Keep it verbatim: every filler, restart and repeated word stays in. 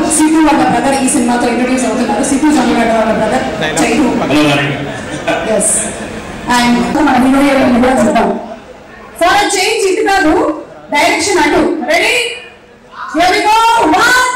సితు వాళ్ళ బ్రదర్ ఈ సినిమాతో ఇంట్రొడ్యూస్ అవుతున్నారు. సితు జొన్నగడ్డ వాళ్ళ బ్రదర్ చైతు. ఎస్ అండ్ మన హీరో హీరోయిన్ కూడా చూద్దాం. ఫర్ అ చేంజ్ ఇటు కాదు, డైరెక్షన్ అటు. Ready? Here we go. One